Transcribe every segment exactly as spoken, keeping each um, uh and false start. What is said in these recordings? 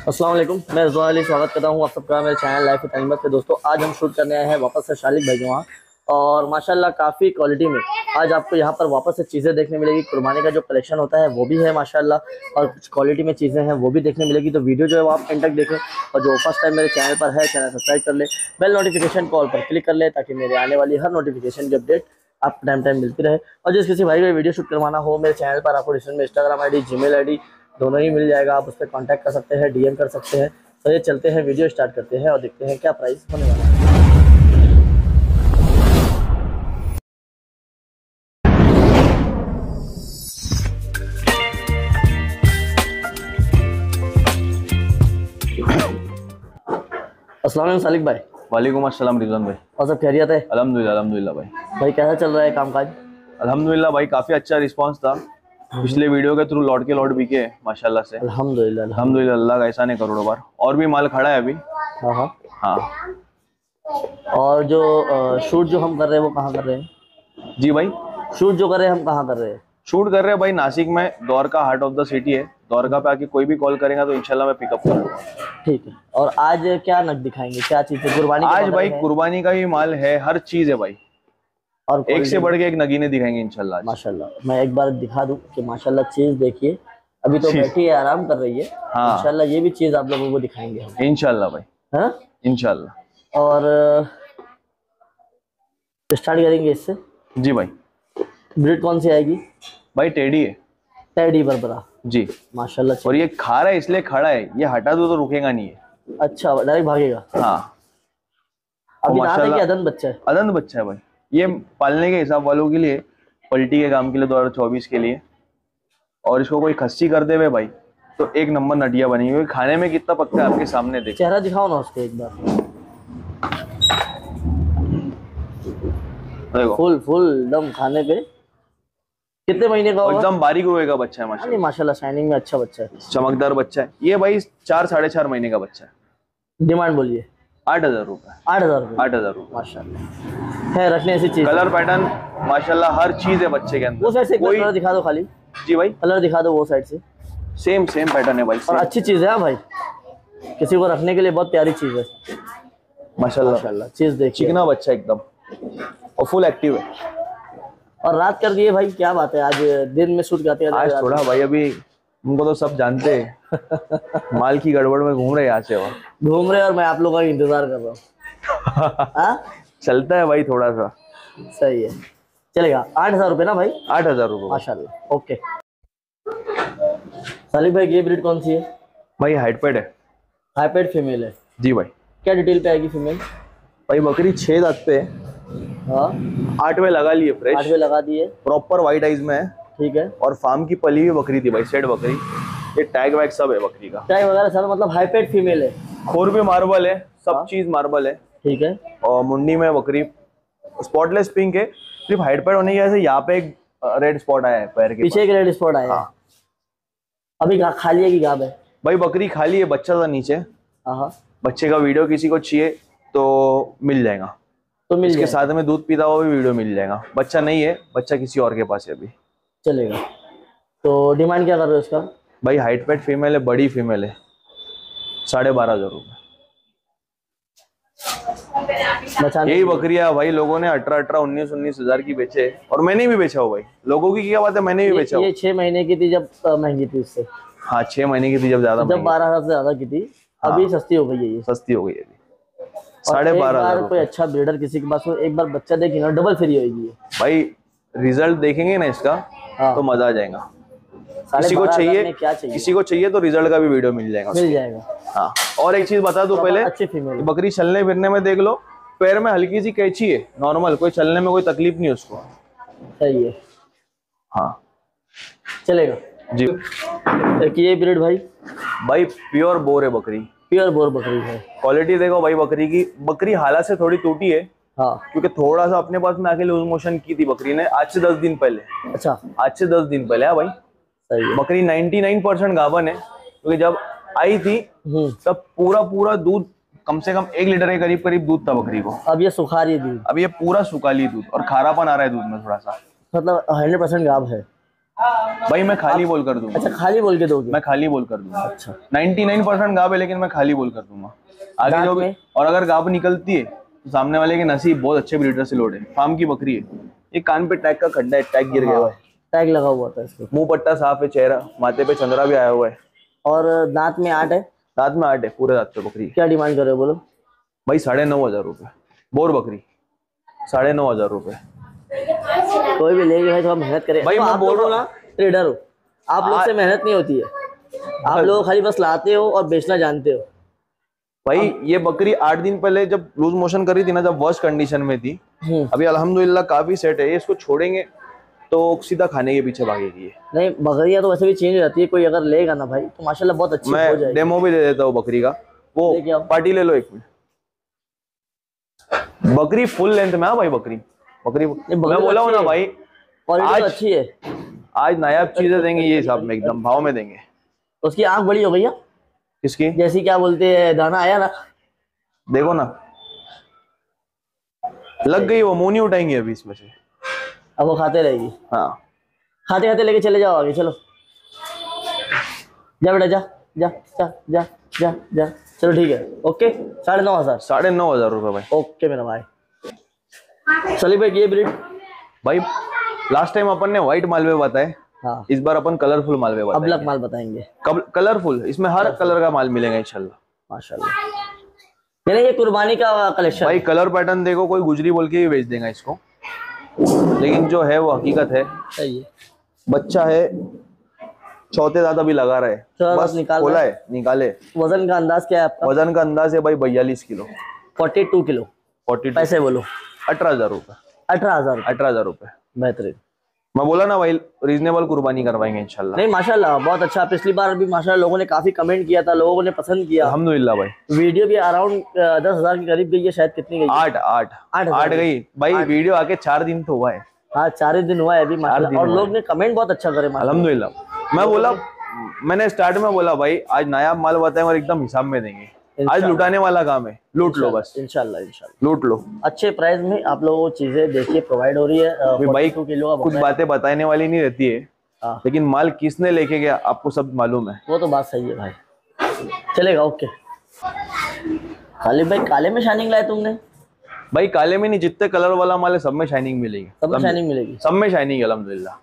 अस्सलाम वालेकुम, मैं रिजवान अली स्वागत करता हूँ आप सबका मेरे चैनल लाइफ विद अहमद पे। दोस्तों आज हम शूट करने आए हैं वापस से शालिक भाई के वहाँ, और माशाल्लाह काफ़ी क्वालिटी में आज आपको यहाँ पर वापस से चीज़ें देखने मिलेगी। कुर्बानी का जो कलेक्शन होता है वो भी है माशाल्लाह, और कुछ क्वालिटी में चीज़ें हैं वो भी देखने मिलेगी। तो वीडियो जो है वो आप एंड तक देखें, और जो फर्स्ट टाइम मेरे चैनल पर है चैनल सब्सक्राइब कर ले, बेल नोटिफिकेशन कॉल पर क्लिक कर ले ताकि मेरे आने वाली हर नोटिफिकेशन की अपडेट आपको टाइम टाइम मिलती रहे। और जिस किसी भाई को वीडियो शूट करवाना हो मेरे चैनल पर, आपको डिस्क्रिप्शन में Instagram I D, Gmail I D दोनों ही मिल जाएगा। आप उस पर कॉन्टैक्ट कर सकते हैं, डी एम कर सकते हैं। तो ये चलते हैं, वीडियो स्टार्ट करते हैं और देखते हैं क्या प्राइस होने वाला है। अस्सलाम वालेकुम सालिक भाई। वालेकुम अस्सलाम रिजवान भाई। और सब खैरियत है? अल्हम्दुलिल्लाह अल्हम्दुलिल्लाह भाई। भाई कैसा चल रहा है कामकाज? अल्हम्दुलिल्लाह भाई, काफी अच्छा रिस्पांस था। पिछले वीडियो के थ्रू लौट के लौट बिके माशाल्लाह से। अल्हम्दुलिल्लाह अल्हम्दुलिल्लाह, अल्लाह का एहसान है करोड़ों बार। और भी माल खड़ा है अभी। हाँ हाँ हाँ। और जो शूट जो हम कर रहे हैं वो कहाँ कर रहे हैं? जी भाई, शूट जो कर रहे हैं हम कहाँ कर रहे हैं? शूट कर रहे हैं भाई नासिक में, Dwarka heart of the city है। द्वारका पे आके कोई भी कॉल करेगा तो इंशाल्लाह मैं पिकअप करूंगा। ठीक है। और आज क्या नग दिखाएंगे, क्या चीज़ है? कुर्बानी आज भाई कुर्बानी का ही माल है, हर चीज है भाई, और एक से बढ़ के एक नगीने दिखाएंगे इंशाल्लाह। माशाल्लाह मैं एक बार दिखा दूं कि माशाल्लाह चीज देखिए, अभी तो बैठी है आराम कर रही है। हाँ। इंशाल्लाह ये भी चीज आप लोगों को दिखाएंगे हम इंशाल्लाह भाई। हाँ इंशाल्लाह। और स्टार्ट करेंगे इससे। जी भाई। ब्रीड कौन सी आएगी भाई? टेडी है। टेडी बरबरा जी माशाल्लाह। और ये खा रहा है इसलिए खड़ा है, ये हटा दो तो रुकेगा नहीं है। अच्छा, डायरेक्ट भागेगा। हाँ। अभी माशाल्लाह अदंत बच्चा है। अदंत बच्चा है भाई। ये पालने के हिसाब वालों के लिए, पलटी के काम के लिए, दो हजार चौबीस के लिए। और इसको कोई खस्सी कर दे भाई तो एक नंबर नटिया बनेगी, क्योंकि खाने में कितना पकता है आपके सामने देख। चेहरा दिखाओ ना उसको एक बार। देखो फुल फुल दम खाने पे। कितने महीने का होगा? एकदम बारीक रोए का बच्चा है माशाल्लाह। माशाल्लाह शाइनिंग में अच्छा बच्चा है, चमकदार बच्चा है ये भाई। चार साढ़े चार महीने का बच्चा है। डिमांड बोलिए? आठ हजार रुपए। आठ हजार रुपए आठ हजार रुपए माशाल्लाह है। रखने ऐसी चीज, कलर पैटर्न माशाल्लाह हर चीज है बच्चे के अंदर। वो साइड से कोई कलर दिखा दो खाली। जी भाई, कलर दिखा दो वो साइड से। सेम सेम पैटर्न है भाई, और अच्छी चीज है भाई, किसी को रखने के लिए बहुत प्यारी चीज है माशाल्लाह। माशाल्लाह चीज देखिए, चिकना बच्चा एकदम, और फुल एक्टिव है। और रात कर दिए भाई, क्या बात है, आज दिन में शूट करते हैं। आज थोड़ा भाई, अभी उनको तो सब जानते हैं माल की गड़बड़ में घूम रहे यहाँ से वहाँ घूम रहे, और मैं आप लोगों का इंतजार कर रहा हूँ। चलता है भाई थोड़ा सा। सही है, चलेगा। आठ हजार रुपये ना भाई? आठ हजार रुपये माशाल्लाह। ओके सालिक भाई, ये ब्रीड कौन सी है भाई? हाइटपेड है। हाइपेड फीमेल है जी भाई। क्या डिटेल पे आएगी फीमेल? भाई बकरी छह दांत पे है। हाँ, आठवें लगा लिए, फ्रेश आठवें लगा दिए, प्रॉपर वाइट आइज में है। ठीक है। और फार्म की पली हुई बकरी थी भाई, सेट बकरी। ये टैग वैग सब है बकरी का, टैग वगैरह सब, मतलब हाइपेड फीमेल है। खोर भी मार्बल है, सब चीज मार्बल है। ठीक है। और मुंडी में बकरी स्पॉटलेस पिंक है। सिर्फ हाइटपेड होने की वजह से यहाँ पे एक रेड स्पॉट आया है पैर के पीछे, एक रेड स्पॉट आया है। अभी खाली है कि गाब है? भाई बकरी खाली है, बच्चा था नीचे। हाँ, बच्चे का वीडियो किसी को चाहिए तो मिल जाएगा, तो मिल इसके साथ में दूध पीता हुआ भी वीडियो मिल जाएगा। बच्चा नहीं है, बच्चा किसी और के पास है अभी। चलेगा। तो डिमांड क्या कर रहे हो इसका? भाई हाइटपेड फीमेल है, बड़ी फीमेल है, साढ़े बारह हजार रुपए। यही बकरियां भाई लोगों ने अठारह अठारह उन्नीस उन्नीस हजार की बेचे, और मैंने भी बेचा हो भाई। लोगों की क्या बात है, मैंने भी बेचा। ये छह महीने की थी जब महंगी थी उससे। हाँ, छह महीने की थी जब ज्यादा, जब बारह हजार से ज्यादा की थी। अभी सस्ती हो गई है, ये सस्ती हो गई है साढ़े बारह। कोई अच्छा ब्रीडर किसी के पास एक बार बच्चा देखेंगे ना, डबल फ्री होगी भाई। रिजल्ट देखेंगे ना इसका। हाँ। तो मजा आ जाएगा। किसी को चाहिए, क्या चाहिए, किसी को चाहिए तो रिजल्ट का भी वीडियो मिल जाएगा, मिल जाएगा। हाँ। और एक चीज बता दूं पहले, अच्छी फीमेल बकरी चलने फिरने में देख लो, पैर में हल्की सी कैंची है, नॉर्मल, कोई चलने में कोई तकलीफ नहीं उसको। सही है। हाँ चलेगा जी। एक ये ब्रीड भाई, भाई प्योर बोर है बकरी, प्योर बोर बकरी है। क्वालिटी देखो भाई बकरी की। बकरी हालत से थोड़ी टूटी है। हाँ। क्योंकि थोड़ा सा अपने पास में आके लूज मोशन की थी बकरी ने, आज से दस दिन पहले। अच्छा, आज से दस दिन पहले। हाँ भाई सही है। बकरी निन्यानवे परसेंट गाभन है, क्योंकि जब आई थी तब पूरा पूरा दूध, कम से कम एक लीटर के करीब करीब दूध था बकरी को। अब ये सुखा रही है दूध, अब ये पूरा सुखा ली दूध, और खारापन आ रहा है दूध में थोड़ा सा, मतलब हंड्रेड परसेंट गाभ है। भाई मैं खाली बोल कर दूंगा। अच्छा खाली बोल के दोगे? मैं खाली बोल कर दूंगा। अच्छा निन्यानवे परसेंट गाब है लेकिन मैं खाली बोल कर दूंगा आगे जो भी। और अगर गाब निकलती है तो सामने वाले के नसीब, बहुत अच्छे ब्रीडर से लोड है, फार्म की बकरी है। ये कान पे टैग का खड्डा है, टैग गिर गया हुआ है, टैग लगा हुआ था इसको। मुंह पट्टा साफ है, चेहरा माथे पे चंद्रा भी आया हुआ है। और दांत में आठ है? दांत में आठ है, पूरे दांत पे बकरी। क्या डिमांड कर रहे हो बोलो? भाई साढ़े नौ हजार रुपए बोर बकरी, साढ़े नौ हजार रुपए। कोई भी लेगी भाई थोड़ा मेहनत करे भाई। तो मैं बोल रहा हूँ ना, ट्रेडर हो आप, लोग से मेहनत नहीं होती है, आप लोग खाली बस लाते हो और बेचना जानते हो। भाई ये बकरी आठ दिन पहले जब लूज मोशन कर रही थी ना, जब वर्स्ट कंडीशन में थी, अभी अल्हम्दुलिल्लाह काफी सेट है। इसको छोड़ेंगे तो सीधा खाने के पीछे भागेगी। नहीं बकरियां तो वैसे भी चेंज रहती है, कोई अगर लेगा ना भाई तो माशाल्लाह बहुत अच्छी हो जाएगी। मैं डेमो भी दे देता हूँ बकरी का, वो पार्टी ले लो एक मिनट। बकरी फुल लेंथ में। हाँ भाई बकरी बकरी मैं बोला हूँ ना भाई, आज अच्छी है, आज नायाब चीजें देंगे ये हिसाब में, एकदम भाव में देंगे। उसकी आंख बड़ी हो गई है। किसकी? जैसी क्या बोलते हैं दाना आया ना, देखो ना लग गई, वो मुंह नहीं उठाएंगे अभी इसमें से, अब वो खाते रहेगी। हाँ खाते खाते लेके चले जाओ आगे, चलो जा बेटा जा जा जा जा जा जा चलो ठीक है ओके। साढ़े नौ हजार साढ़े नौ हजार रुपए भाई। ओके मेरा भाई। चलिए भाई ये ब्रीड भाई लास्ट टाइम अपन ने व्हाइट मालवे बताए, हाँ इस बार अपन कलरफुल मालवे बताएंगे। अबलक माल बताएंगे, कलरफुल, इसमें हर कलर का माल मिलेगा इंशाल्लाह माशाल्लाह। ये कुर्बानी का कलेक्शन भाई, कलर पैटर्न देखो, कोई गुजरी बोल के भी बेच देगा इसको, लेकिन जो है वो हकीकत है। सही है, बच्चा है, चौथे दांत अभी लगा रहा है, बस निकाल खोला है, निकाले। वजन का अंदाज क्या है आपका? वजन का अंदाज है भाई बयालीस किलो, बयालीस किलो। बयालीस पैसे बोलो? अठारह हजार रुपए। अठारह हजार अठारह हजार रुपए बेहतरीन। मैं बोला ना भाई, रीजनेबल कुर्बानी करवाएंगे इंशाल्लाह। नहीं माशाल्लाह बहुत अच्छा, पिछली बार भी माशाल्लाह लोगों ने काफी कमेंट किया था, लोगों ने पसंद किया अल्हम्दुलिल्लाह भाई। वीडियो भी अराउंड दस हजार के करीब गई है शायद, कितनी गई? आठ आठ आठ आठ गई भाई। वीडियो आके चार दिन तो हुआ है। हाँ चार ही दिन हुआ है अभी माशाल्लाह, और लोग ने कमेंट बहुत अच्छा करे अल्हम्दुलिल्लाह। मैं बोला, मैंने स्टार्ट में बोला भाई आज नायाब माल बताएंगे और एकदम हिसाब में देंगे। आज लुटाने वाला काम है, लूट लो बस इंशाल्लाह इंशाल्लाह लूट लो। अच्छे प्राइस में आप लोगों को चीजें देखिए प्रोवाइड हो रही है भाई। कुछ बातें बताने वाली नहीं रहती है, लेकिन माल किसने लेके गया आपको सब मालूम है। वो तो बात सही है भाई, चलेगा ओके। खालिद भाई काले में शाइनिंग लाए तुमने? भाई काले में नहीं, जितने कलर वाला माल है सब में शाइनिंग मिलेगी। सब में शाइनिंग मिलेगी? सब में शाइनिंग अल्हम्दुलिल्लाह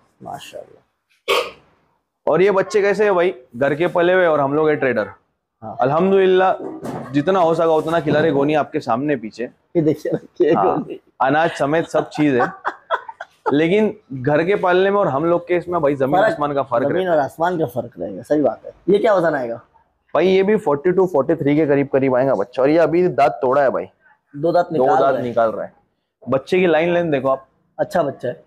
माशाल्लाह। और ये बच्चे कैसे है भाई, घर के पले हुए और हम लोग है ट्रेडर। हाँ। अल्हम्दुलिल्लाह जितना हो सका उतना खिला रहे। गोनी आपके सामने पीछे ये देखिए, हाँ, अनाज समेत सब चीज है, लेकिन घर के पालने में और हम लोग के इसमें भाई जमीन आसमान का फर्क, जमीन और आसमान का फर्क रहेगा। सही बात है। ये क्या वजन आएगा भाई? ये भी बयालीस तैंतालीस के करीब करीब आएगा बच्चा, और ये अभी दांत तोड़ा है भाई, दो दांत निकाल दो दांत निकाल रहा है। बच्चे की लाइन लेंथ देखो आप, अच्छा बच्चा है।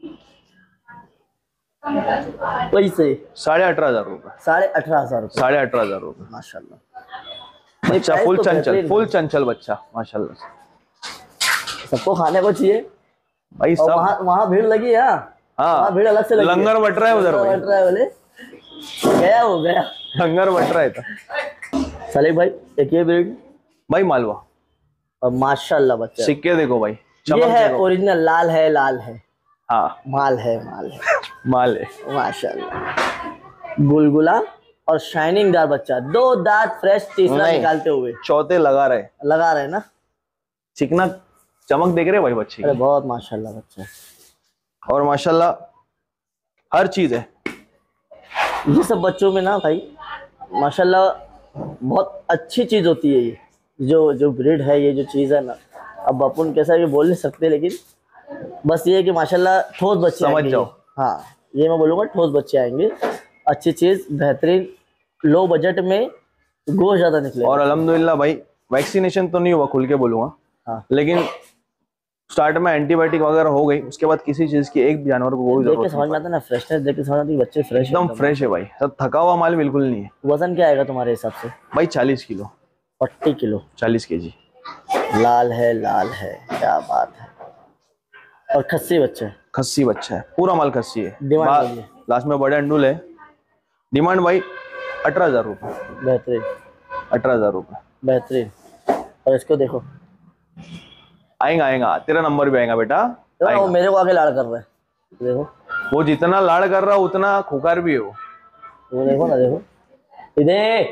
पैसे साढ़े अठारह हजार रुपए। साढ़े अठारह हजार रुपए साढ़े अठारह हजार रुपए माशाल्लाह। बच्चा फुल चंचल, फुल चंचल बच्चा माशाल्लाह। सबको खाने को चाहिए भाई, सब वहाँ वहाँ भीड़ लगी है। हाँ भीड़ अलग से लगी, लंगर बट रहा है उधर, बट रहा है बोले, गया हो गया लंगर बट रहा है था। चले भाई एक ये ब्रीड भाई मालवा, और माशाल्लाह बच्चा, सिक्के देखो भाई, ये है ओरिजिनल, लाल है लाल है। हाँ माल है माल है माल है माशाल्लाह। गुलगुला और शाइनिंग दार बच्चा, दो दांत फ्रेश, तीसरा निकालते हुए, चौथे लगा रहे लगा रहे ना, चिकना चमक देख रहे भाई बच्चे। अरे बहुत माशाल्लाह बच्चा है, और माशाल्लाह हर चीज है। ये सब बच्चों में ना भाई माशाल्लाह बहुत अच्छी चीज होती है। ये जो जो ब्रीड है, ये जो चीज है ना, अब अपन कैसा भी बोल नहीं सकते, लेकिन बस ये है कि माशाल्लाह ठोस बच्चे समझ जाओ। हाँ ये मैं बोलूँगा, ठोस बच्चे आएंगे, अच्छी चीज, बेहतरीन, लो बजट में गोश्त ज्यादा निकले। और अल्हम्दुलिल्लाह भाई वैक्सीनेशन तो नहीं हुआ, खुल के बोलूंगा, हाँ। लेकिन स्टार्ट में एंटीबायोटिक वगैरह हो गई, उसके बाद किसी चीज की एक जानवर को कोई जरूरत नहीं। समझ में आता ना, फ्रेशनेस देख के समझ आता है बच्चे फ्रेश, एकदम फ्रेश है भाई, सब थका हुआ माल बिल्कुल नहीं है। वजन क्या आएगा तुम्हारे हिसाब से? भाई चालीस किलो, चालीस किलो, चालीस केजी। लाल है लाल है, क्या बात है। और खस्सी बच्चा है? खस्सी बच्चा है, पूरा माल खस्सी है। डिमांड लास्ट में बड़े अंडूल है। डिमांड भाई अठारह हजार रुपये। बेहतरीन, अठारह हजार रुपये बेहतरीन। और इसको देखो, आएगा आएगा तेरा नंबर भी आएगा बेटा। वो मेरे को आगे लाड़ कर रहा है, देखो वो जितना लाड़ कर रहा उतना खुकार भी है वो। वो देखो ना, देखो इधर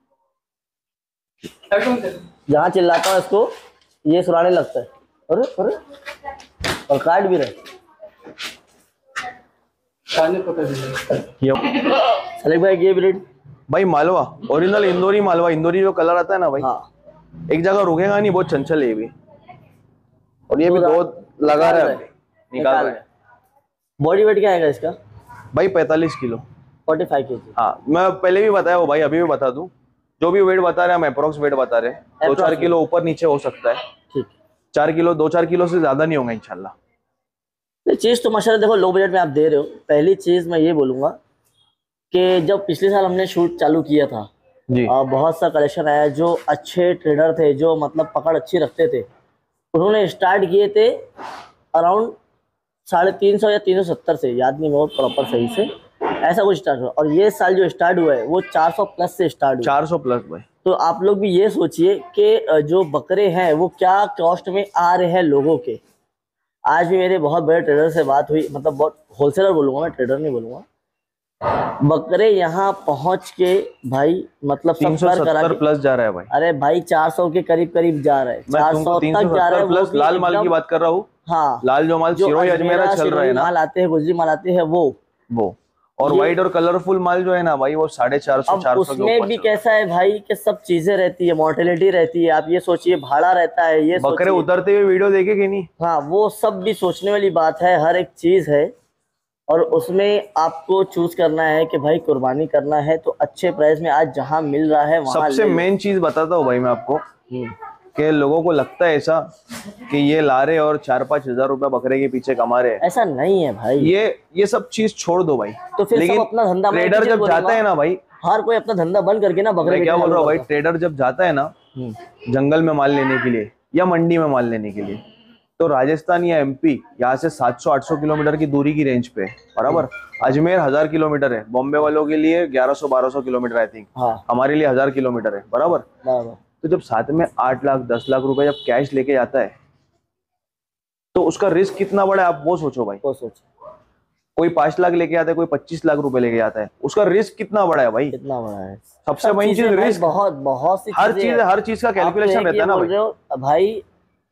जहाँ चिल्लाता है इसको ये सुनाने लगता है। अरे अरे और काट भी रहे। सालिक भाई ये ब्रीड भाई मालवा ओरिजिनल इंदौरी मालवा, इंदौरी जो कलर आता है ना भाई, हाँ। एक जगह रुकेगा नहीं, बहुत चंचल है ये भी। और ये भी दो लगा रहा है, निकाल रहा है। बॉडी वेट क्या आएगा इसका भाई? पैंतालीस किलो, पैंतालीस केजी। हाँ मैं पहले भी बताया वो भाई, अभी भी बता दूं, जो भी वेट बता रहे हैं हम अप्रोक्स वेट बता रहे हैं, दो चार किलो ऊपर नीचे हो सकता है। ठीक, चार किलो दो चार किलो से ज्यादा नहीं होगा इंशाल्लाह। चीज तो माशाल्लाह देखो लो बजट में आप दे रहे हो। पहली चीज मैं ये बोलूंगा कि जब पिछले साल हमने शूट चालू किया था जी, आ, बहुत सा कलेक्शन आया, जो अच्छे ट्रेडर थे, जो मतलब पकड़ अच्छी रखते थे, उन्होंने स्टार्ट किए थे अराउंड साढ़े तीन सौ या तीन सौ सत्तर से, याद नहीं बहुत प्रॉपर सही से, ऐसा कुछ स्टार्ट हुआ। और ये साल जो स्टार्ट हुआ है वो चार सौ प्लस से स्टार्ट हुआ। चार सौ प्लस भाई। तो आप लोग भी ये सोचिए कि जो बकरे हैं वो क्या कॉस्ट में आ रहे हैं लोगों के। आज भी मेरे बहुत बड़े ट्रेडर से बात हुई, मतलब बहुत होलसेलर बोलूँगा मैं, ट्रेडर नहीं बोलूँगा। बकरे यहाँ पहुँच के भाई मतलब तीन सौ सत्तर प्लस जा रहा है भाई। अरे भाई चार सौ के करीब करीब जा रहा है, चार सौ तक जा रहा है। प्लस लाल माल की बात कर रहा हूँ, हाँ लाल जो माल सिरोही अजमेरा चल रहा है ना, माल आते हैं, गुजरी माल आते हैं वो वो और व्हाइट और कलरफुल माल जो है ना भाई, वो साढ़े चार सौ चार सौ। उसमें भी कैसा है भाई कि सब चीजें रहती है, मोर्टेलिटी रहती है, आप ये सोचिए भाड़ा रहता है, ये बकरे उतरते हुए वीडियो देखे कि नहीं, हाँ वो सब भी सोचने वाली बात है, हर एक चीज है। और उसमें आपको चूज करना है कि भाई कुर्बानी करना है तो अच्छे प्राइस में आज जहाँ मिल रहा है वहाँ। सबसे मेन चीज बताता हूँ भाई मैं आपको कि लोगों को लगता है ऐसा कि ये ला रहे और चार पाँच हजार रुपए बकरे के पीछे कमा रहे हैं, ऐसा नहीं है भाई। ये ये सब चीज छोड़ दो भाई। तो फिर लेकिन सब अपना धंधा, ट्रेडर जब जाता है ना भाई, हर कोई अपना धंधा बंद करके ना बकरे, क्या बोल रहा हूँ भाई, ट्रेडर जब जाता है ना जंगल में माल लेने के लिए या मंडी में माल लेने के लिए, तो राजस्थान या एमपी यहाँ से सात सौ आठ सौ किलोमीटर की दूरी की रेंज पे, बराबर। अजमेर हजार किलोमीटर है, बॉम्बे वालों के लिए ग्यारह सौ बारह सौ किलोमीटर आई थिंक, हमारे लिए हजार किलोमीटर है, बराबर। तो जब साथ में आठ लाख दस लाख रुपए जब कैश लेके जाता है तो उसका रिस्क कितना बड़ा है आप वो सोचो भाई। वो सोचो, कोई पांच लाख लेके आता है, कोई पच्चीस लाख रुपए लेके जाता है, उसका रिस्क कितना बड़ा है भाई, कितना बड़ा है। सबसे बड़ी चीज रिस्क, बहुत बहुत सी हर चीज हर चीज का कैलकुलेशन रहता है ना भाई। भाई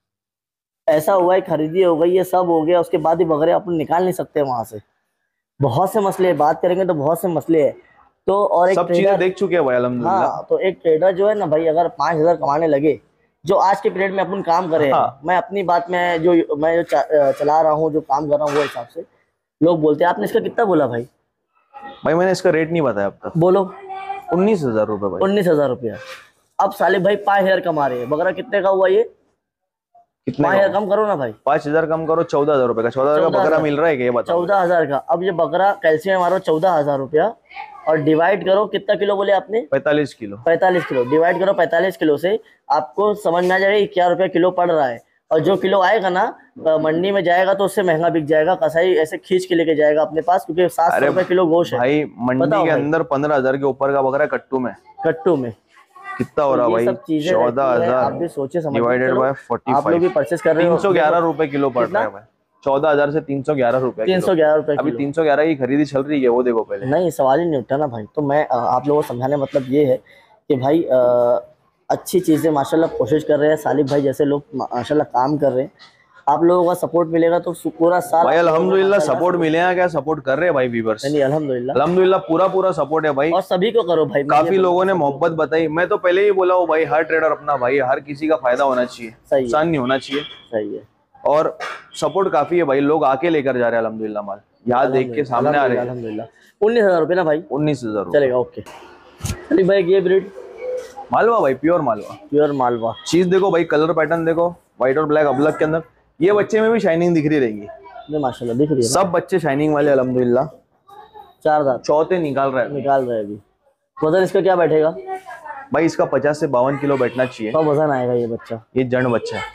ऐसा हुआ है, खरीदी हो गई, ये सब हो गया, उसके बाद ही बकरे अपन निकाल नहीं सकते वहां से। बहुत से मसले, बात करेंगे तो बहुत से मसले है। तो और एक सब चीजें देख चुके हैं भाई अल्हम्दुलिल्लाह। हाँ, तो एक ट्रेडर जो है ना भाई, अगर पांच हजार कमाने लगे, जो आज के पीरियड में अपन काम कर रहे हैं, हाँ। मैं अपनी बात में जो मैं जो चला रहा हूँ, जो काम कर रहा हूँ, वो हिसाब से लोग बोलते हैं। आपने इसका कितना बोला भाई? भाई मैंने इसका रेट नहीं बताया अब तक। बोलो। उन्नीस हजार रुपए भाई। उन्नीस हजार रुपया। अब साले भाई पांच हजार कमा रहे हैं, बकरा कितने का हुआ ये? पाँच हजार कम करो ना भाई, पाँच हजार कम करो, चौदह हजार रुपए का, चौदह हजार का बकरा मिल रहा है क्या ये बताओ? चौदह हजार का। अब ये बकरा कैल्शियम मारो चौदह हजार रुपया और डिवाइड करो, कितना किलो बोले आपने? पैंतालीस किलो। पैंतालीस किलो डिवाइड करो पैंतालीस किलो से, आपको समझ में आ जाएगा क्या रुपया किलो पड़ रहा है। और जो किलो आएगा ना मंडी में जाएगा तो उससे महंगा बिक जाएगा, कसाई ऐसे खींच के लेके जाएगा अपने पास, क्योंकि सात सौ रुपए किलो गोश्त है भाई। मंडी के अंदर पंद्रह हजार के ऊपर का बकरा कट्टू में, कट्टू में कितना हो रहा है भाई? चौदह हजार आप भी सोचे समझ डिवाइडेड बाय फोर्टी फाइव, आप लोग भी परचेस कर रहे हो, तीन सौ ग्यारह रुपए किलो पड़ रहा है भाई। चौदह हजार से तीन सौ ग्यारह रुपए तीन सौ ग्यारह रुपए अभी तीन सौ ग्यारह की खरीदी चल रही है, वो देखो पहले। नहीं सवाल ही नहीं उठा ना भाई। तो मैं आप लोगों को समझाने मतलब ये है कि भाई आ, अच्छी चीजें माशाल्लाह कोशिश कर रहे हैं, सालिक भाई जैसे लोग माशाल्लाह काम कर रहे हैं, आप लोगों का सपोर्ट मिलेगा तो पूरा साल भाई अल्हम्दुलिल्लाह सपोर्ट मिलेगा। क्या सपोर्ट कर रहे हैं भाई व्यूअर्स? नहीं अल्हम्दुलिल्लाह अल्हम्दुलिल्लाह पूरा पूरा सपोर्ट है भाई, और सभी को करो भाई। काफी लोगों ने मोहब्बत बताई। मैं तो पहले ही बोला हूँ भाई, हर ट्रेडर अपना भाई, हर किसी का फायदा होना चाहिए, नुकसान नहीं होना चाहिए। सही है। और सपोर्ट काफी है भाई, लोग आके लेकर जा रहे हैं अल्हम्दुलिल्लाह माल, यहाँ देख के सामने आ रहे हैं अल्हम्दुलिल्लाह। उन्नीस हजार रुपये ना भाई? उन्नीस हजार चलेगा, ओके। चलिए भाई ये ब्रीड मालवा भाई, प्योर मालवा, प्योर मालवा। चीज देखो भाई, कलर पैटर्न देखो, व्हाइट और ब्लैक अबलग के अंदर। ये बच्चे में भी शाइनिंग दिख रही रहेगी माशाल्लाह, दिख रही है। सब बच्चे शाइनिंग वाले अल्हम्दुलिल्लाह। चार दांत चौथे निकाल रहे हैं निकाल रहे हैं अभी। वजन इसका क्या बैठेगा भाई? इसका पचास से बावन किलो बैठना चाहिए। तो वजन आएगा ये बच्चा, ये जड़ बच्चा है।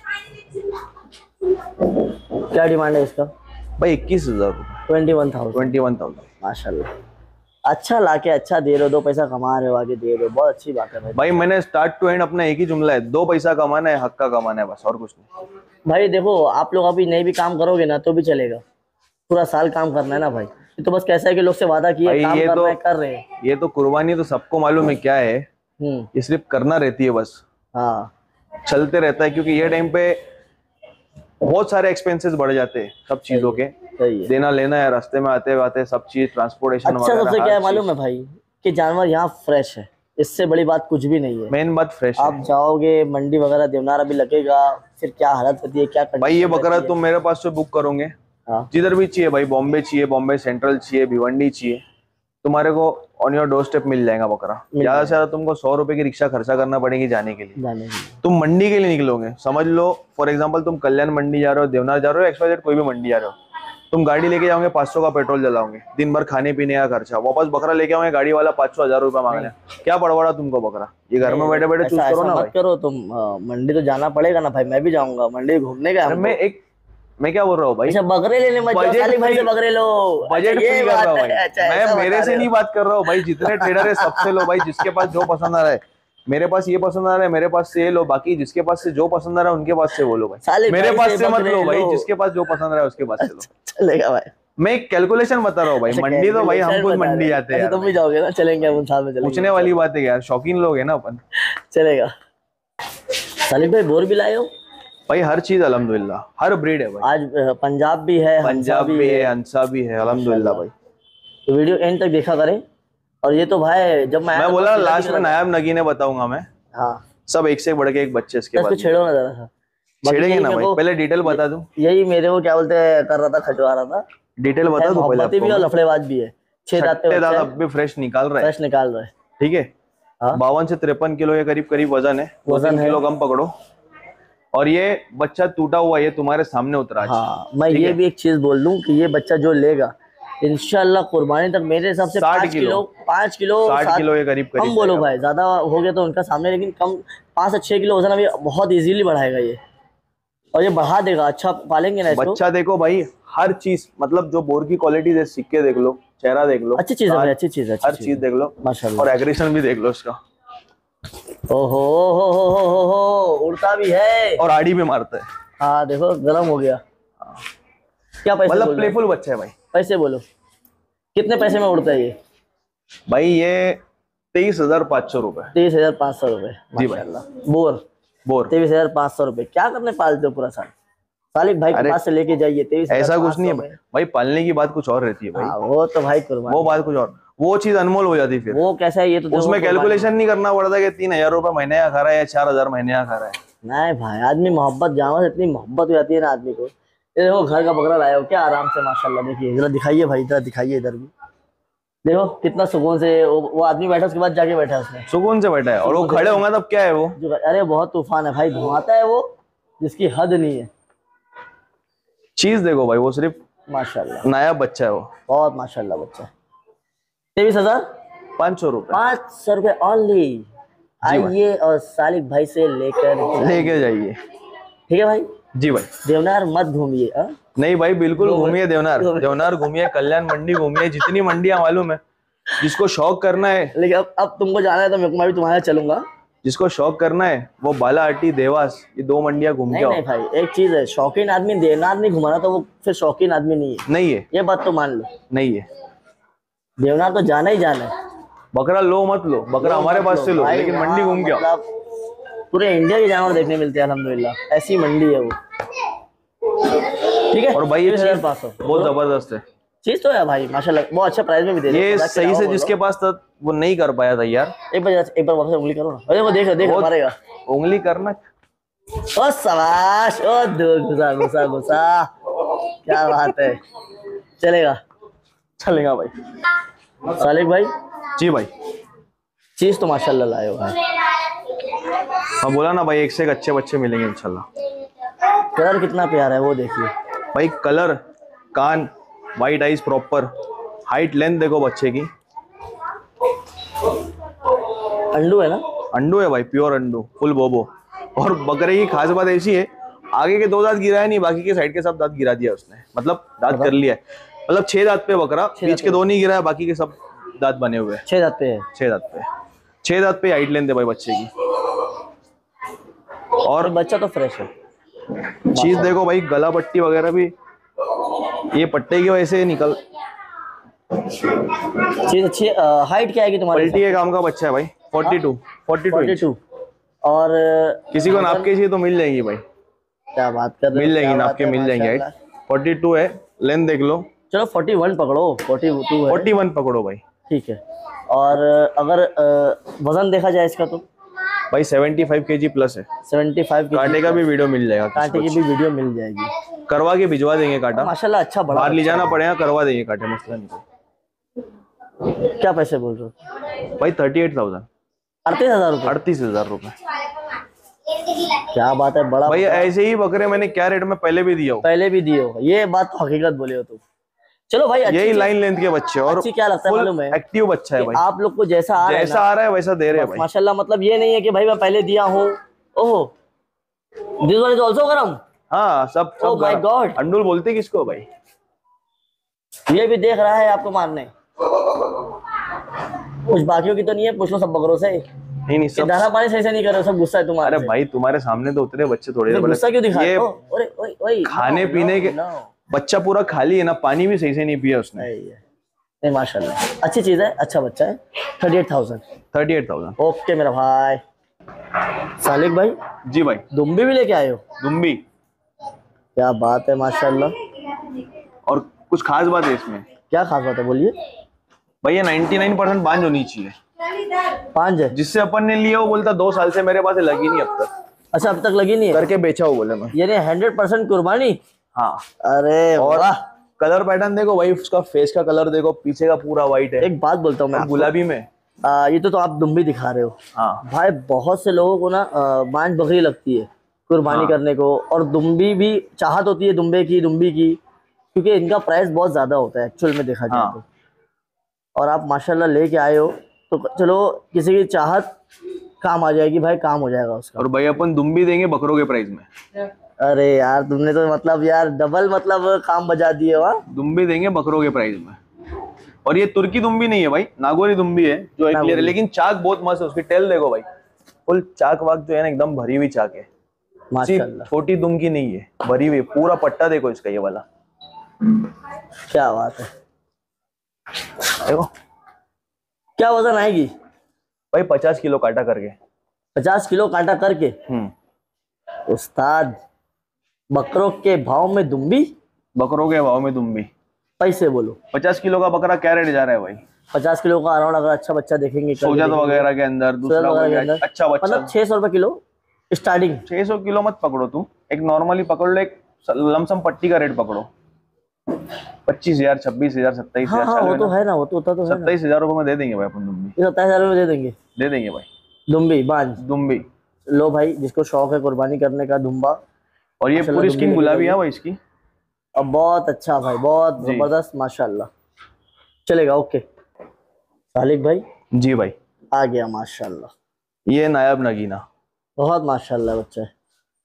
क्या डिमांड है इसका भाई? इक्कीस हजार twenty one thousand twenty one thousand माशाल्लाह। अच्छा लाके अच्छा दे रहे हो, दो पैसा कमा रहे हो, आगे दे रहे हो, बहुत अच्छी बात है भाई। भाई मैंने स्टार्ट टू एंड अपना एक ही जुमला है, दो पैसा कमाना है, हक का कमाना है, बस और कुछ नहीं। भाई देखो आप लोग अभी नहीं भी काम करोगे ना तो भी चलेगा, पूरा साल काम करना है ना भाई। ये तो बस कैसा है कि लोग से वादा किए काम ये करना तो है, कर रहे हैं। ये तो कुर्बानी तो सबको मालूम है क्या है, ये सिर्फ करना रहती है बस। हाँ चलते रहता है, क्योंकि ये टाइम पे बहुत सारे एक्सपेंसेस बढ़ जाते हैं सब चीजों के, देना लेना है, रास्ते में आते आते सब चीज, ट्रांसपोर्टेशन अच्छा सबसे क्या है मालूम है भाई कि जानवर यहाँ फ्रेश है, इससे बड़ी बात कुछ भी नहीं है। मेन बात फ्रेश आप जाओगे मंडी वगैरह देवनार अभी लगेगा, फिर क्या हालत होती है, क्या भाई। ये बकरा तुम मेरे पास से बुक करोगे, जिधर भी चाहिए भाई, बॉम्बे चाहिए, बॉम्बे सेंट्रल चाहिए, भिवंडी चाहिए, तुम्हारे को ऑन योर डोर स्टेप मिल जाएगा बकरा। ज्यादा से ज्यादा तुमको सौ रुपए की रिक्शा खर्चा करना पड़ेगी जाने के लिए, जाने के लिए। तुम मंडी के लिए निकलोगे, समझ लो फॉर एग्जांपल तुम कल्याण मंडी जा रहे हो, देवनार जा रहे हो, एक्सवाइजेड कोई भी मंडी जा रहे हो, तुम गाड़ी लेके जाओगे, पाँच सौ का पेट्रोल जलाओगे, दिन भर खाने पीने का खर्चा, वापस बकरा लेके आओगे, गाड़ी वाला पाँच सौ हजार रुपया मांगना, क्या बड़बड़ा तुमको बकरा। ये घर में बैठे बैठे चूज करो ना भाई। करो तुम, मंडी तो जाना पड़ेगा ना भाई, मैं भी जाऊंगा मंडी घूमने का। मैं एक मैं क्या बोल रहा हूँ भाई, अच्छा बकरे लेने मत जाओ, सालिक भाई से बकरे लो, बजट फ्री कर रहा हूँ भाई। मैं मेरे से नहीं बात कर रहा हूँ भाई, जितने ट्रेडर है सबसे लो भाई, जिसके पास जो पसंद आ रहा है। मेरे पास ये पसंद आ रहा है, मेरे पास से ये लो, बाकी जिसके पास से जो पसंद आ रहा है उनके पास से बोलो भाई, मेरे पास से मत लो भाई, जिसके पास जो पसंद आ रहा है उसके पास से लो। चलेगा भाई, मैं एक कैलकुलेशन बता रहा हूँ भाई। मंडी तो भाई हम खुद मंडी जाते हैं, तुम भी जाओगे ना, चलेंगे अपन साथ में, चलेंगे। पूछने वाली बात है यार, शौकीन लोग है ना अपन। चलेगा। सालिक भाई बोर भी लाए हो भाई? हर चीज अल्हम्दुलिल्लाह, हर ब्रीड है भाई। आज पंजाब भी है, पंजाब भी है, हंसा भी है, अल्हम्दुलिल्लाह भाई। तो वीडियो एंड तक देखा करें। और ये तो भाई जब मैं मैं बोला लास्ट में नायाब नगीने बताऊंगा मैं। हाँ सब एक से बढ़ के एक बच्चे इसके बाद छेड़ो ना जरा सा, छेड़ेंगे ना भाई। पहले डिटेल बता दूं, यही मेरे को क्या बोलते हैं कर रहा था, खजवा रहा था। डिटेल बता दूं पहले, भी और लफड़ेबाज भी है। छह दांत अब भी फ्रेश निकाल रहा है, फ्रेश निकाल रहा है, ठीक है। बावन से तिरपन किलो के करीब करीब वजन है, वजन किलो कम पकड़ो। और ये बच्चा टूटा हुआ, ये तुम्हारे सामने उतरा। हाँ, मैं ये भी एक चीज बोल दूं कि ये बच्चा जो लेगा इंशाल्लाह कुर्बानी तक मेरे हिसाब से पाँच किलो पाँच किलो साठ किलो के करीब कम बोलो भाई, ज्यादा हो गया तो उनका सामने, लेकिन कम पाँच से छह किलो वजन अभी बहुत इजीली बढ़ाएगा ये, और ये बढ़ा देगा। अच्छा पालेंगे ना इसको। बच्चा देखो भाई, हर चीज मतलब जो बोर की क्वालिटी है, सिक्के देख लो, चेहरा देख लो, अच्छी चीज है, अच्छी चीज है, हर चीज देख लो माशाल्लाह, और एग्रेशन भी देख लो इसका। ओहो हो हो हो हो उड़ता भी है और आड़ी भी मारता है। हाँ देखो गरम हो गया। क्या पैसे मतलब प्लेफुल बच्चा है भाई। पैसे बोलो कितने पैसे में उड़ता है ये भाई? ये तेईस हजार पाँच सौ रुपए तेईस हजार पाँच सौ रुपए जी भाई। बोर बोर तेईस हजार पाँच सौ रुपए क्या करने पालते हो पूरा साल? सालिक भाई के पास से लेके जाइए। तेईस ऐसा कुछ नहीं है भाई, भाई पालने की बात कुछ और रहती है भाई। आ, वो तो भाई वो बात कुछ और, वो चीज अनमोल हो जाती है फिर। वो कैसा है ये तो उसमें कैलकुलेशन नहीं करना पड़ता कि तीन हजार रुपए महीने का खा रहा है या चार हजार महीने का खा रहा है। नहीं भाई, आदमी मोहब्बत, जानवर इतनी मोहब्बत हो जाती है ना आदमी को। ये देखो घर का बकरा लाया हो, क्या आराम से माशाल्लाह। देखिए जरा दिखाइए भाई, जरा दिखाइए इधर भी, देखो कितना सुकून से वो, वो आदमी बैठा, उसके बाद जाके बैठा उसने, सुकून से बैठा है। और वो खड़े होंगे तब क्या है वो, अरे बहुत तूफान है भाई, घुमाता है वो जिसकी हद नहीं है। चीज देखो भाई, वो सिर्फ माशाल्लाह नायाब बच्चा है वो, बहुत माशाल्लाह बच्चा। तेईस हजार पाँच सौ रुपए पाँच सौ रुपए ऑनली। आइए और सालिक भाई से लेकर लेके जाइए, ठीक है भाई। जी भाई। देवनार मत घूमिए। नहीं भाई बिल्कुल घूमिए देवनार, देवनार घूमिए, कल्याण मंडी घूमिए, जितनी मंडियां मालूम है। जिसको शौक करना है, लेकिन अब अब तुमको जाना है तो मैं भी तुम्हारे चलूंगा। जिसको शौक करना है वो बालाहाटी, देवास, ये दो मंडियां घूम के आओ। नहीं भाई एक चीज है, शौकीन आदमी देवनार नहीं घुमाना तो वो फिर शौकीन आदमी नहीं है। नहीं है, ये बात तो मान लो। नहीं है, देवनार तो जाना ही जाना है। बकरा लो मत लो, बकरा हमारे पास से लो, लेकिन मंडी घूम के आओ। पूरे इंडिया के जानवर देखने मिलते हैं अल्हम्दुलिल्लाह, ऐसी मंडी है वो, ठीक है। और भाई ये चीज बहुत जबरदस्त है, चीज तो है भाई माशाल्लाह, बहुत अच्छा प्राइस में भी दे रहे हैं। ये सही से जिसके पास था वो नहीं कर पाया था यार। एक बार एक बार वापस उंगली करो ना, अरे वो देख देख मारेगा उंगली करना। ओ शाबाश, ओ दो घुसा घुसा घुसा, क्या बात है। चलेगा चलेगा भाई। सालिक भाई जी भाई, चीज तो माशाल्लाह लाए हो भाई। हाँ बोला ना भाई, एक से एक अच्छे बच्चे मिलेंगे इंशाल्लाह। कलर कितना प्यारा है वो देखिए भाई, कलर, कान, white eyes proper, height length देखो बच्चे की। अंडू है ना? अंडू है भाई, प्योर अंडू, फुल बोबो। और बकरे की खास बात ऐसी है, आगे के दो दांत गिराया नहीं, बाकी के साइड के सब दांत गिरा दिया उसने, मतलब दांत कर लिया है। मतलब छह दांत पे बकरा, बीच के दो नहीं गिराया, बाकी के सब दांत बने हुए हैं। छह दांत पे है, छह दांत पे छह दांत पे हाइट लेंथ है भाई बच्चे की। और बच्चा तो फ्रेश है। चीज देखो भाई, गला पट्टी वगैरह भी ये पट्टे की वजह से निकल चीज अच्छी है। हाइट क्या है तुम्हारी? पलटी के काम का बच्चा है भाई। फोर्टी टू फोर्टी टू और किसी को नाप के चाहिए तो मिल जाएगी भाई। क्या बात कर रहे हो, मिल जाएगी नाप के, मिल जाएंगे। हाइट फोर्टी टू है, लेंथ देख लो। चलो फोर्टी वन पकड़ो, फोर्टी टू है, फोर्टी वन पकड़ो भाई, ठीक है। और अगर वजन देखा जाए इसका तो भाई सेवेंटी फाइव केजी प्लस है। सेवेंटी फाइव कांटे का भी वीडियो मिल जाएगा, कांटे की भी वीडियो मिल जाएगी, करवा के भिजवा देंगे कांटा। माशाल्लाह अच्छा बड़ा, बाहर ले जाना पड़ेगा, करवा देंगे कांटे, मसला नहीं। क्या पैसे बोल रहे हो भाई? थर्टी एट थाउजेंड, अड़तीस हजार रुपए अड़तीस हजार रुपए। क्या बात है, बड़ा भाई ऐसे ही बकरे मैंने क्या रेट में पहले भी दिया हो, पहले भी दिए हो, ये बात तो हकीकत बोले हो तुम। चलो भाई, यही लाइन लेंथ के बच्चे और क्या लगता है मालूम है, एक्टिव बच्चा है भाई। आप लोग को जैसा आ रहा है जैसा आ रहा है वैसा दे रहे हैं भाई माशाल्लाह। मतलब ये नहीं है कि भाई मैं पहले दिया हूँ। ओहो, दिस वन इज आल्सो गरम। हाँ सब सब ओह माय गॉड, अंडुल बोलते किसको भाई? ये भी देख रहा है आपको मारने। कुछ बाकियों की तो नहीं है, पूछ लो सब बकरों से। नहीं नहीं, सब दाना पानी सही से नहीं कर रहे, सब गुस्सा है तुम्हारे। अरे भाई तुम्हारे सामने तो उतरे बच्चे थोड़े, गुस्सा क्यों दिखा रहे हो? ओए ओए ओए, खाने पीने के बच्चा पूरा खाली है ना, पानी भी सही से नहीं पिया उसने। नहीं माशाल्लाह अच्छी चीज है, अच्छा बच्चा है। Thirty eight thousand thirty eight thousand okay मेरा भाई। सालिक भाई जी भाई, दुम्बी भी लेके आए हो? दुम्बी, क्या बात है माशाल्लाह। और कुछ खास बात है इसमें? क्या खास बात है बोलिए भैया। नाइन्टी नाइन परसेंट बांझ होनी चाहिए। पांच है जिससे अपन ने लिया वो बोलता दो साल से मेरे पास लगी नहीं अब तक। अच्छा, अब तक लगी नहीं है? करके बेचा हो बोले मैं। ये हंड्रेड परसेंट कुर्बानी। हाँ, अरे और कलर पैटर्न देखो भाई, उसका फेस का कलर देखो, पीछे का पूरा व्हाइट है। एक बात बोलता हूँ मैं, गुलाबी में आ, ये तो, तो आप दुम्बी दिखा रहे हो। हाँ भाई बहुत से लोगों को ना बांझ बकरी लगती है कुर्बानी हाँ। करने को, और दुम्बी भी चाहत होती है दुम्बे की, दुम्बी की, क्योंकि इनका प्राइस बहुत ज्यादा होता है एक्चुअल में देखा जाए हाँ। तो। और आप माशाल्लाह लेके आए हो तो चलो किसी की चाहत काम आ जाएगी भाई, काम हो जाएगा उसका। और भाई अपन दुम्बी देंगे बकरों के प्राइस में। अरे यार तुमने तो मतलब यार डबल मतलब काम बजा दिए। वहाँ दुम्बी देंगे बकरों के प्राइस में। और ये तुर्की दुम्बी नहीं है भाई, नागौरी दुम्बी है जो एक क्लियर है, लेकिन चाक बहुत मस्त है। उसकी टेल देखो भाई, फुल चाक वाक जो है ना एकदम भरी हुई चाक है माशाल्लाह। छोटी दुम की नहीं है, भरी हुई। पूरा पट्टा देखो इसका ये वाला, क्या बात है। देखो क्या वजन आएगी भाई? पचास किलो काटा करके। पचास किलो काटा करके? हम्म उस्ताद, बकरों के भाव में दुम्बी? बकरों के भाव में दुम्बी पैसे बोलो। पचास किलो का बकरा क्या रेट जा रहा है भाई? पचास किलो का अराउंड अगर अच्छा बच्चा देखेंगे सोजत वगैरह के अंदर, दूसरा वगैरह अच्छा बच्चा, मतलब छह सौ रुपए किलो स्टार्टिंग। छह सौ किलो मत पकड़ो तू, एक नॉर्मली पकड़ लो, एक लमसम पट्टी का रेट पकड़ो। पच्चीस हजार छब्बीस हजार सत्ताईस हजार हाँ, वो तो है ना, वो तो होता तो है। सत्ताईस हजार रुपए में दे देंगे भाई अपन दुम्बी। सत्ताईस हजार में दे देंगे? दे देंगे भाई दुम्बी बांझ दुम्बी। लो भाई, जिसको शौक है कुर्बानी करने का, दुम्बा। और ये पूरी स्किन गुलाबी है भाई इसकी। अब बहुत अच्छा भाई, बहुत जबरदस्त माशाल्लाह, चलेगा। ओके सालिक भाई जी भाई, आ गया माशाल्लाह। ये नायाब नगीना, बहुत माशाल्लाह बच्चा है।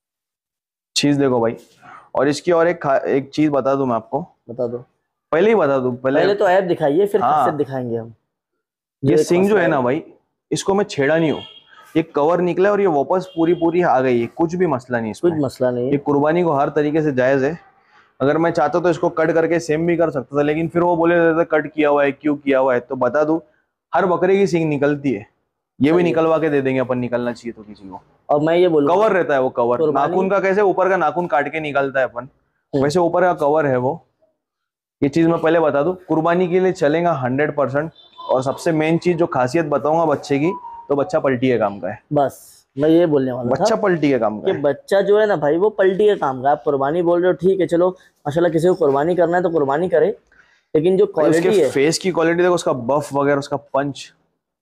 चीज देखो भाई। और इसकी और एक एक चीज बता दूं मैं आपको। बता दो, पहले ही बता दूं। पहले पहले तो ऐप दिखाइए, फिर हाँ। खासियत दिखाएंगे हम। ये सिंग जो है ना भाई, इसको मैं छेड़ा नहीं हूँ, ये कवर निकला और ये वापस पूरी पूरी आ गई है, कुछ भी मसला नहीं इसमें। कुछ मसला नहीं, ये कुर्बानी को हर तरीके से जायज है। अगर मैं चाहता तो इसको कट करके सेम भी कर सकता था, लेकिन फिर वो बोले थे कट किया हुआ है, क्यों किया हुआ है। तो बता दूं, हर बकरे की सींग निकलती है, ये भी निकलवा के दे देंगे अपन, निकलना चाहिए तो किसी को। और मैं ये बोलूं, कवर रहता है वो कवर, नाखून का कैसे ऊपर का नाखून काट के निकलता है अपन, वैसे ऊपर का कवर है वो। ये चीज मैं पहले बता दूं, कुर्बानी के लिए चलेगा हंड्रेड परसेंट। और सबसे मेन चीज जो खासियत बताऊंगा बच्चे की, तो बच्चा पलटी के काम का है। बस मैं ये बोलने वाला बच्चा था, पलटी के काम का है। बच्चा जो है ना भाई, वो पलटी के काम का। आप कुर्बानी बोल रहे हो, ठीक है, चलो माशाल्लाह, किसी को कुर्बानी करना है तो कुर्बानी करे, लेकिन जो क्वालिटी है, फेस की क्वालिटी देखो, उसका बफ वगैरह, उसका पंच,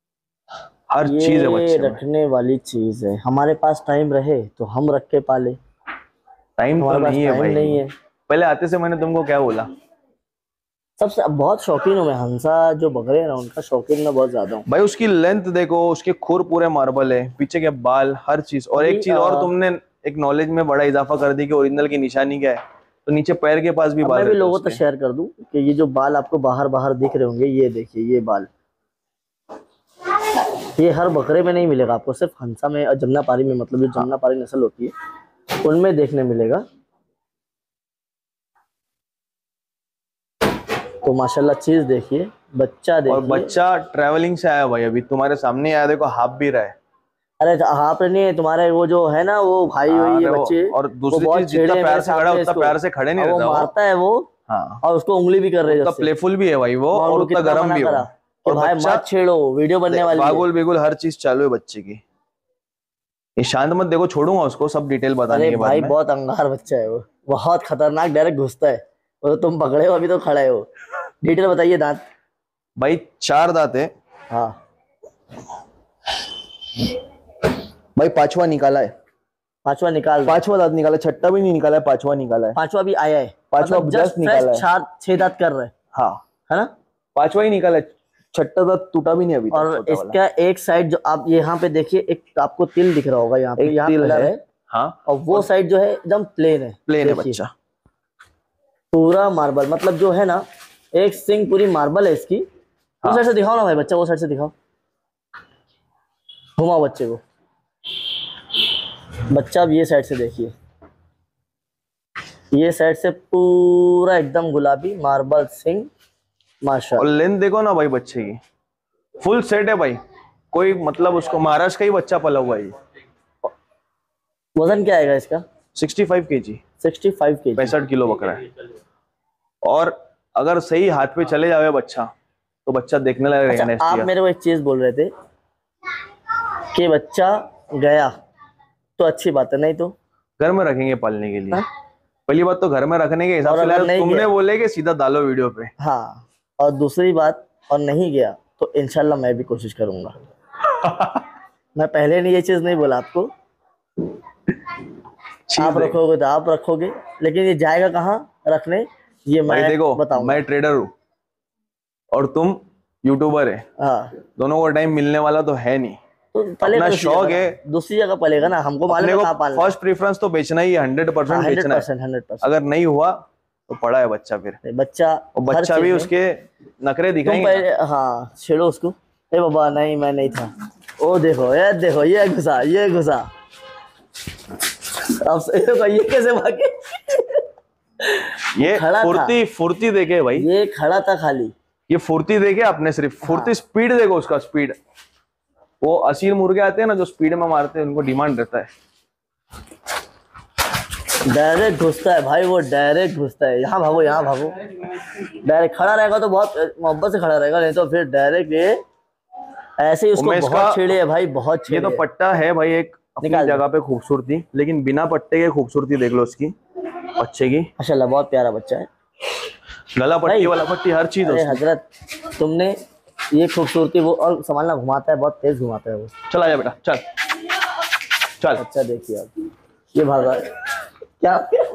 हर चीज है बच्चे में। रखने वाली चीज है। हमारे पास टाइम रहे तो हम रख के पाले, टाइम तो नहीं है भाई, नहीं है। पहले आते से मैंने तुमको क्या बोला, सबसे बहुत शौकीन हूँ मैं, हंसा जो बकरे हैं ना उनका शौकीन मैं बहुत ज्यादा हूँ भाई। उसकी लेंथ देखो, उसके खुर पूरे मार्बल है, पीछे के बाल, हर चीज। और एक चीज और तुमने एक नॉलेज में बड़ा इजाफा कर दी कि ओरिजिनल की निशानी क्या है, तो नीचे पैर के पास भी बाल। मैं भी लोगों तक शेयर कर दूं कि ये जो बाल आपको बाहर बाहर दिख रहे होंगे, ये देखिए ये बाल, ये हर बकरे में नहीं मिलेगा आपको, सिर्फ हंसा में और जमनापारी में, मतलब जो जमनापारी नस्ल होती है उनमें देखने मिलेगा। तो माशाल्लाह चीज देखिए, बच्चा देखिए। और बच्चा ट्रैवलिंग से आया भाई, अभी तुम्हारे सामने आया, देखो हाफ भी रहा है। अरे हाफ नहीं है तुम्हारे, वो जो है ना वो भाई हुई है बच्चे। और दूसरी चीज, जितना प्यार से खड़ा उतना प्यार से खड़े नहीं रहता वो, मारता है वो। हाँ। और उसको उंगली भी कर रहे हैं, प्लेफुल भी है भाई वो, और उतना गर्म भी है। और भाई मत छेड़ो, वीडियो बनने वाली है। बिल्कुल बिल्कुल हर चीज चालू है बच्चे की। ये शांत मत देखो, छोड़ूंगा उसको सब डिटेल बताने के बाद भाई बहुत अंगार बच्चा है वो, बहुत खतरनाक, डायरेक्ट घुसता है वो। तुम पकड़े हो अभी तो खड़ा है वो। डिटेल बताइए। दांत भाई चार दांत है। हाँ भाई पांचवा निकाला है। पांचवा निकाल पांचवा दांत निकाला, छठा भी नहीं निकाला है, पांचवा निकाला है। पांचवा भी आया है, पांचवा जस्ट निकाला है। चार छह दांत कर रहे हैं। हाँ है ना, पांचवा ही निकाला है, छठा दांत टूटा भी नहीं अभी तक। और इसका एक साइड जो आप यहाँ पे देखिए, एक आपको तिल दिख रहा होगा यहाँ पे, यहाँ तिल है। हाँ, और वो साइड जो है एकदम प्लेन है। प्लेन है बच्चा, पूरा मार्बल, मतलब जो है ना एक सिंग पूरी मार्बल है इसकी। हाँ। उस साइड से दिखाओ ना भाई बच्चा, वो साइड से दिखाओ, घुमाओ बच्चे को। बच्चा अब ये साइड से देखिए, ये साइड से पूरा एकदम गुलाबी मार्बल सिंग माशाल्लाह। और लेंथ देखो ना भाई बच्चे की, फुल सेट है भाई। कोई मतलब उसको महाराष्ट्र का ही बच्चा पला हुआ है। वजन क्या आएगा इसका? पैंसठ केजी। पैंसठ केजी, पैंसठ किलो बकरा है। और अगर सही हाथ पे चले जावे बच्चा, तो बच्चा देखने लगेगा। अच्छा, आप मेरे को एक चीज बोल रहे थे कि बच्चा गया तो अच्छी बात है, नहीं तो घर में रखेंगे पालने के लिए। हा? पहली बात तो घर में रखने के हिसाब से तुमने बोले कि सीधा डालो वीडियो पे। हाँ, और दूसरी बात, और नहीं गया तो इंशाल्लाह मैं भी कोशिश करूंगा। मैं पहले नहीं ये चीज नहीं बोला आपको, आप रखोगे तो आप रखोगे, लेकिन ये जाएगा कहाँ रखने, ये मैं देखो बताऊं। मैं ट्रेडर हूँ और तुम यूट्यूबर है। हाँ। दोनों को टाइम मिलने वाला तो है नहीं, तो अपना शौक है, दूसरी जगह पलेगा ना। हमको मालूम है फर्स्ट प्रेफरेंस तो बेचना ही है, हंड्रेड परसेंट बेचना है। अगर नहीं हुआ तो पड़ा है बच्चा, फिर बच्चा और बच्चा भी उसके नखरे दिखाएंगे। हाँ, छेड़ो उसको। ए बाबा नहीं, मैं नहीं था। ओ देखो ये देखो, ये घुसा, ये घुसा। अब देखो ये कैसे भागे। ये फुर्ती फुर्ती देखे भाई, ये खड़ा था खाली। ये फुर्ती देखे आपने, सिर्फ फुर्ती। स्पीड देखो उसका, स्पीड। वो असील मुर्गे आते हैं ना जो स्पीड में मारते हैं, उनको डिमांड रहता है। डायरेक्ट घुसता है भाई वो, डायरेक्ट घुसता है। यहाँ भागो, यहाँ भागो। डायरेक्ट खड़ा रहेगा तो बहुत मोहब्बत से खड़ा रहेगा, नहीं तो फिर डायरेक्ट ये ऐसे ही उसको बहुत छेड़े है भाई, बहुत छेड़े। ये तो पट्टा है भाई एक अपनी जगह पे खूबसूरती, लेकिन बिना पट्टे के खूबसूरती देख लो उसकी बच्चे की। माशाल्लाह बहुत प्यारा बच्चा है। गला पट्टी वाला पट्टी हर चीज। अरे हजरत, तुमने ये खूबसूरती, वो और संभालना, घुमाता है बहुत तेज घुमाता है वो। चल आजा बेटा, चल चल। अच्छा देखिए अब ये भागा क्या,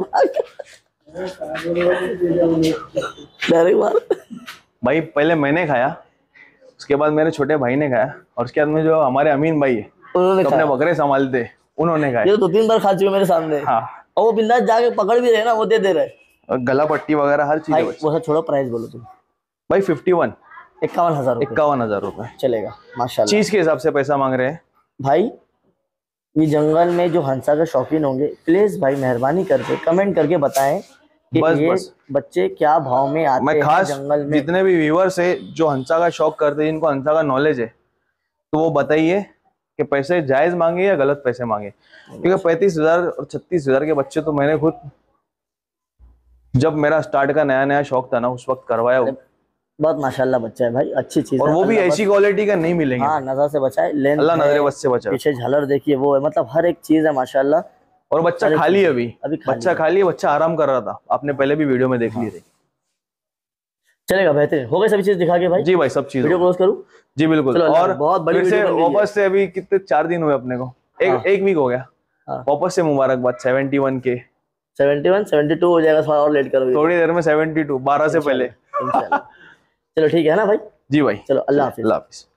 मार भाई। पहले मैंने खाया, उसके बाद मेरे छोटे भाई ने खाया, और उसके बाद में जो हमारे अमीन भाई है, उन्होंने अपने बकरे संभालते, उन्होंने खाया। ये दो तीन बार खा चुके मेरे सामने। हाँ। और वो बिंदास जाके पकड़ भी रहे ना, वो दे दे रहे। और गला पट्टी वगैरह हर चीज। वो सब छोड़ो, प्राइस बोलो तुम भाई। फिफ्टी वन इक्यावन हजार इक्यावन हजार रुपए चलेगा माशाल्लाह। चीज के हिसाब से पैसा मांग रहे हैं भाई। ये जंगल में जो हंसा के शौकीन होंगे, प्लीज भाई मेहरबानी करके कमेंट करके बताएं कि बस, ये बस। बच्चे क्या भाव में आते मैं खास हैं जंगल में। जितने भी व्यूअर्स है जो हंसा का शौक करते हैं, जिनको हंसा का नॉलेज है, तो वो बताइए कि पैसे जायज मांगे या गलत पैसे मांगे। क्योंकि पैंतीस हजार और छत्तीस हजार के बच्चे तो मैंने खुद, जब मेरा स्टार्ट का नया नया शौक था ना, उस वक्त करवाया। बहुत माशाल्लाह बच्चा है भाई, अच्छी चीज और है। वो भी ऐसी क्वालिटी का नहीं मिलेंगे। हाँ, नजर से बचाए, लेंथ अल्लाह नजर बस से बचाए। पीछे झालर देखिए वो है, मतलब हर एक चीज है माशाल्लाह। और बच्चा खाली अभी अभी बच्चा खाली, बच्चा आराम कर रहा था, आपने पहले भी वीडियो में देख ली थी। चलेगा, बेहतरीन हो गए सभी चीज दिखा के भाई। जी भाई, सब चीज वीडियो क्लोज करूं? जी बिल्कुल। और बहुत बड़ी से वापस से अभी कितने चार दिन हुए अपने को, एक एक वीक हो गया वापस से। मुबारकबाद सेवेंटी वन के सेवेंटी वन सेवेंटी टू हो जाएगा, थोड़ा और लेट करो थोड़ी देर में। सेवेंटी टू बारह से पहले। चलो ठीक है ना भाई। जी भाई, चलो अल्लाह हाफिज। अल्लाह हाफिज।